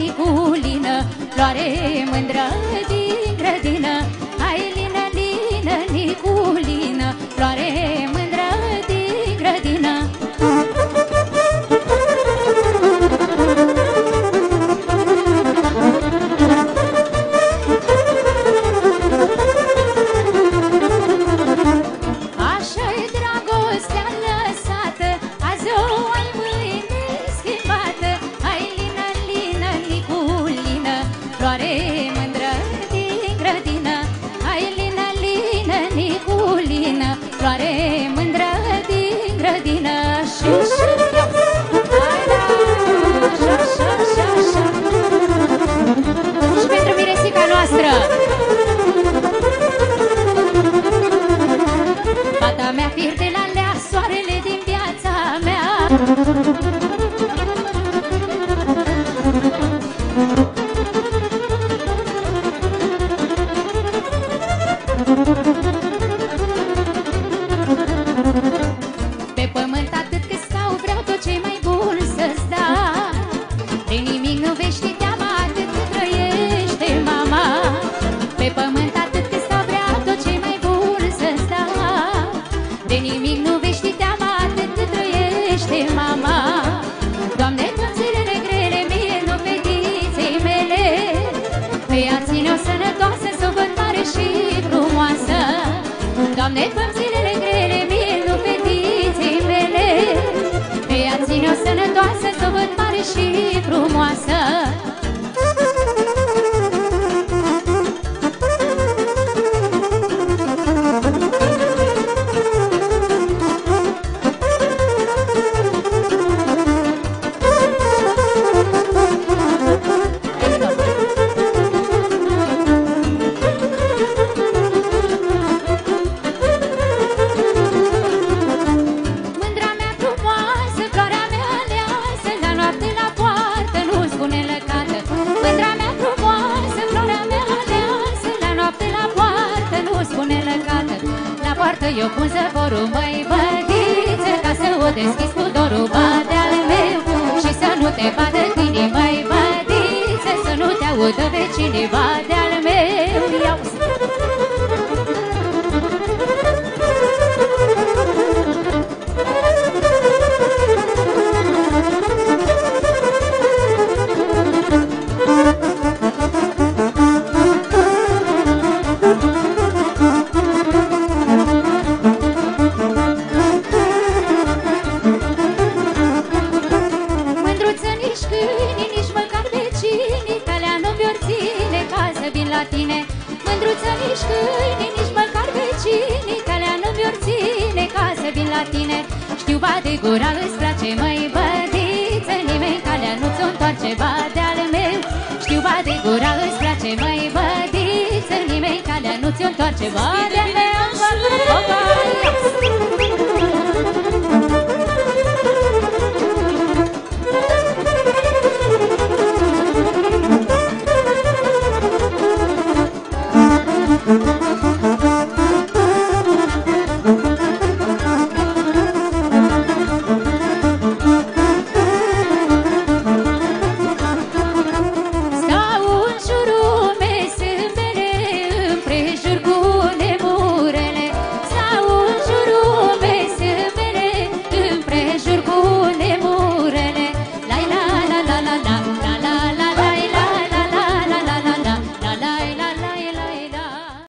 Niculină, floare mândră din grădină. Hai, lină, lină, Niculină, floare mândră din grădină. Așa-i dragostea lăsată, azi o ai, mâine schimbată. Hai, lină, lină, Niculină, floare mândră din grădină. Hai, lină, lină, Niculină, floare mândră din grădină. Și hai, da, așa, așa, așa, așa. Și pentru miresica noastră, fata mea, fir de la lea, soarele din viața mea. Pe pământ atât cât stau, vreau tot ce mai bun să-ți dau. De nimic nu vei ști teama atât cât trăiește mama. Pe pământ atât cât stau, vreau tot ce mai bun să-ți dau. De nimic nu vei ști teama atât cât trăiește mama. Doamne, cum zilele grele mie, nu fetiței mele, pe-ea ține-o sănătoasă, să o văd mare și frumoasă. Doamne, cum zilele grele mie, nu fetiței mele, pe-ea ține-o sănătoasă, să o văd mare și frumoasă. Mândra mea frumoasă, floarea mea aleasă, la noapte la poartă nu spune lăcată. Mândra mea frumoasă, floarea mea aleasă, la noapte la poartă nu spune lăcată. La poartă eu pun zăvorul, măi bădiță, ca să o deschizi cu dorul, bă, de-al meu. Și să nu te vadă câinii, măi bădiță, să nu te audă vecinii, bă, de-al meu. Iau! Mândruță, nici câinii, nici măcar vecinii, calea nu mi-or ține ca să vin la tine. Mândruță, nici câinii, nici măcar vecinii, calea nu mi-or ține ca să vin la tine. Știu, ba de gura îți place, măi bădiță, nimeni calea nu ți-o întoarce, ba de-al meu. Știu, ba de gura îți place, măi bădiță, nimeni calea nu ți-o întoarce, ba de-al meu.